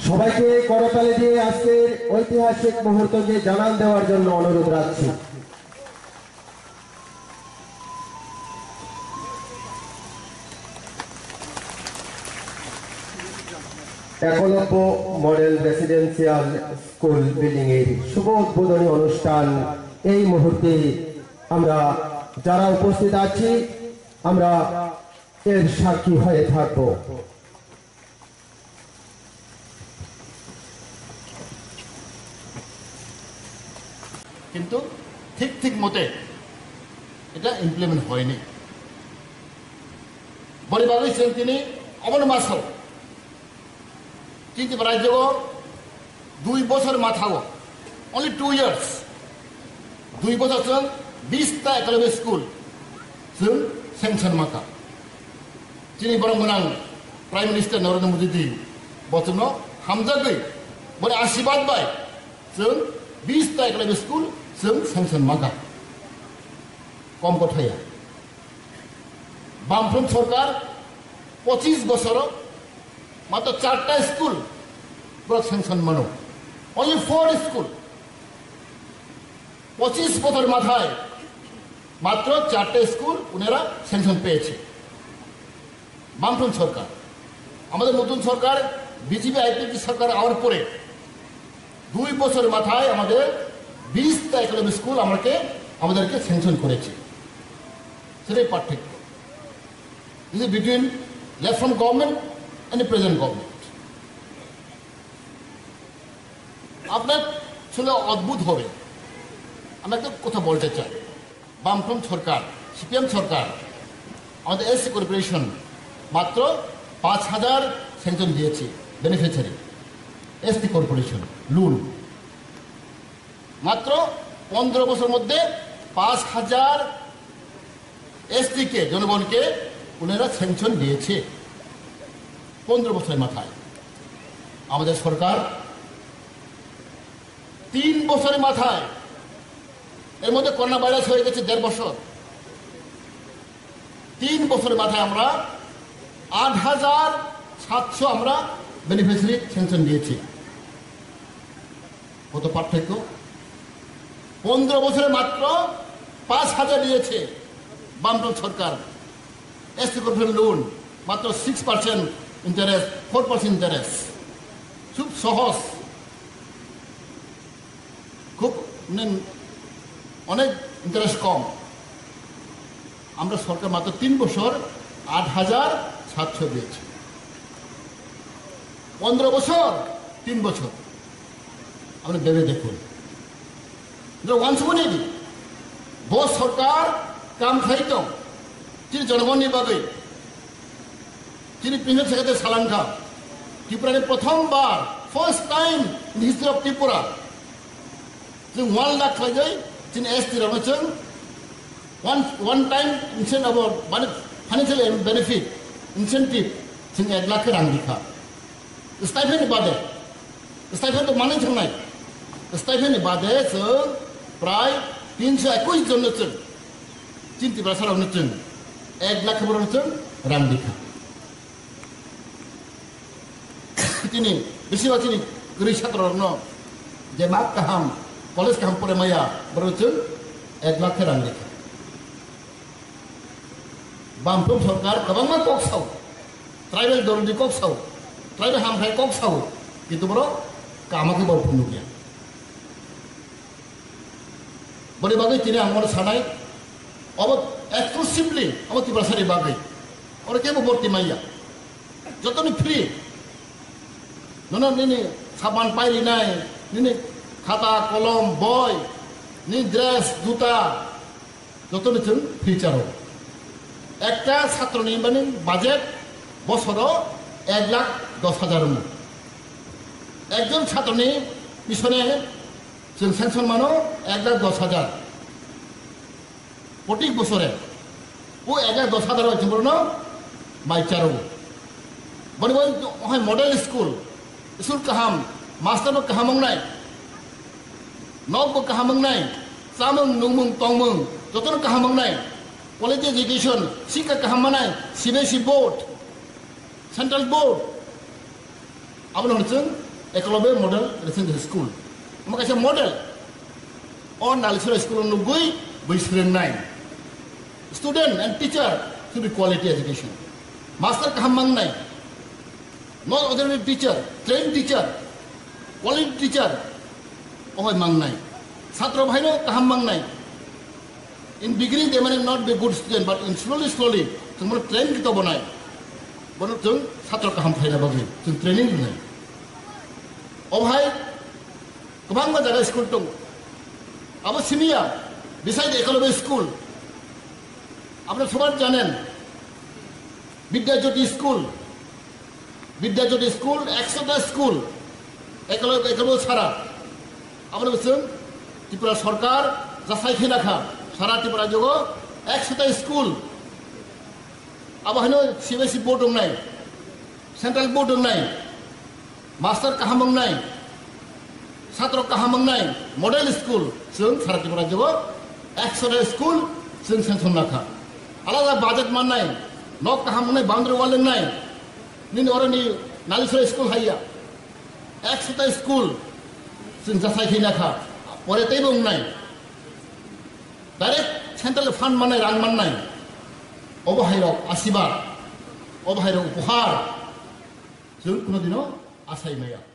সবাইকে করতালি দিয়ে আজকের ঐতিহাসিক মুহূর্তকে জানান দেওয়ার জন্য অনুরোধ রাখছি। Eklavya model residential school building এর শুভ উদ্বোধনী অনুষ্ঠান এই মুহূর্তে আমরা যারা উপস্থিত আছি আমরা এর সাক্ষী হয়ে থাকব। কিন্তু ঠিক মতে এটা ইমপ্লিমেন্ট হয়নি। বলিবাগৈ ছিলেন তিনি অমন মাসল কিন্তু রাজ্য 2 বছর মাথাও অনলি 2 ইয়ার্স 2 বছর ছিলেন 20টা একাডেমি স্কুল जों सेंसन माखा जोंनि बरं गोनां प्राइम मिनिस्टार नरेंद्र मोदी दी बचनो हामजागै बरे आशीर्वाद बाय जों 20टा एकाडेमी स्कुल जों सेंसन माखा कम कथाया बामफ्रम सरकार 25 बছর मात्र 4टा स्कुल পুরো সেংশন মানো অনলি 4 স্কুল 25 বছর মাথায় মাত্র 4টে স্কুল উনারা সেংশন পেয়েছে বামফ্রন্ট সরকার। আমাদের নতুন সরকার বিজেপি আইপিপি সরকার আওয়ার পরে 2 বছর মাথায় আমাদের 20টা একাডেমি স্কুল আমাদেরকে সেংশন করেছে। সেটাই পার্থক্য this is between left from government and present government. আপনার শুনে অদ্ভুত হবে, আমি একটা কথা বলতে চাই। বামফ্রন্ট সরকার সিপিএম সরকার আমাদের এসসি কর্পোরেশন মাত্র 5000 সেংশন দিয়েছে বেনিফিশিয়ারি এসটি কর্পোরেশন লোন মাত্র 15 বছরের মধ্যে 5000 এসটিকে জনগণকে উনারা সেংশন দিয়েছে 15 বছরের মাথায়। আমাদের সরকার 3 বছরের মাথায় এর মধ্যে করোনা ভাইরাস হয়ে গেছে 1.5 বছর 3 বছরের মাথায় আমরা 8700 আমরা বেনিফিশিয়ারি সেংশন দিয়েছি। কত পার্থক্য! 15 বছরে মাত্র 5000 দিয়েছে বামফ্রন্ট সরকার এসটি কর্পোরেশন লোন মাত্র 6% ইন্টারেস্ট 4% ইন্টারেস্ট খুব সহজ খুব অনেক ইন্টারেস্ট কম। আমরা সরকার মাত্র 3 বছর 8700 দিয়েছে। 15 বছর 3 বছর আপনি ভেবে দেখুন। ওয়ান্স বলি বোস সরকার কাম খাইত যিনি জনগণের বাদে যিনি প্রিমিয়ার সেক্রেটারি সালান খান ত্রিপুরার প্রথমবার first time in history of Tripura जों 1 लाख खालाय जों एसटी रावनो जों one time incentive माने फाइनेंशियल बेनिफिट इंसेंटिव जों 1 लाख रां दिखा स्टाइपेन्ड बादे स्टाइपेन्ड माने थांनाय स्टाइपेन्ड बादे जों प्राय 321 जन जों चिन्ति बासारावनो जों 1 लाख बरनो जों रां दिखा तिनी बेसेबा तिनी गरीब छात्रनो जे मा गाहाम कलेज गाहाम फरायमाया बरनो 1 लाख रां दिखा। बामफ्रन्ट सरकार गोबां कक साव ट्राइबेल दरदि कक साव ट्राइबेल हामफ्राय कक साव किन्तु बर कामाखै बरफुंनो गैया। बरे बागै तिनि आंगोर सानाय अब एक्सक्लुसिवली अब तिब्रासारि बागै और केबो बर्ति माइया जतनि फ्री ननो निनि साबान पाइलिनाय निनि खाता कलम बय नि ड्रेस जुता जतनि जों फ्री चारो একটা ছাত্র নির্মাণের বাজেট বছর 1,10,000 একজন ছাত্র নিয়ে পিছনে সেংশন মানো 1,10,000 প্রতি বছরে ও 1,10,000 হয়েছে বলুন মাইচারো বলে হয় মডেল স্কুল স্কুল কাহাম মাস্টার কাহামংনাই নব কাহামংনাই চামং নুমং তংমং যতন কাহামংনাই कॉलेज एजुकेशन शिक्षा कहामनाय सीबीएसई बोर्ड सेंट्रल बोर्ड अब ekolobe model recent school makasih model on nalisura school nugui bisreng nai student and teacher should be quality education master kahamang nai not ordinary teacher trained teacher quality teacher oh mang nai satro bhai no kahamang nai in beginning they may not be good student but in slowly semua train kita bonai bono jeng satro kaham phaina bagi jeng training nai oh bhai kubang ma jaga school tong abo senior beside ekolobe school আপনারা সবাই জানেন Vidyajyoti school 100টা school একলো ছাড়া আমরা বলছেন ত্রিপুরা সরকার যাচাই খেয়ে রাখা সারা ত্রিপুরা যোগ 100টা স্কুল আবার সিবিএসই বোর্ড নাই সেন্ট্রাল বোর্ড নাই মাস্টার কাহামং নাই ছাত্র কাহামং নাই মডেল স্কুল जों সারা ত্রিপুরা যোগ 100টা স্কুল जों सेंसन রাখা আলাদা বাজেট মান নাই নক কাহাম নাই বাউন্ডারি ওয়াল নাই নিন অরনি নালিসরা স্কুল হাইয়া 100টা স্কুল जों যাচাই খেয়ে রাখা পরে তেইবং নাই ডাইরেক্ট সেন্ট্রাল ফান্ড মানে রাং মান নাই অবহাইরক আশীর্বাদ অবহাইরক উপহার जों কোনোদিনও আশাই মাইয়া